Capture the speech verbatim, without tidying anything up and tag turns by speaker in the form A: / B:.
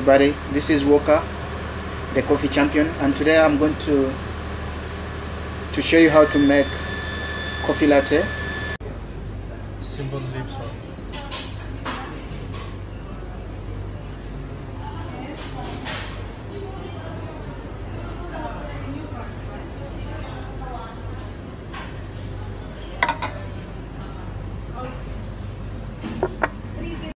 A: everybody, this is Walker, the coffee champion, and today I'm going to to show you how to make coffee latte.
B: Simple lips on.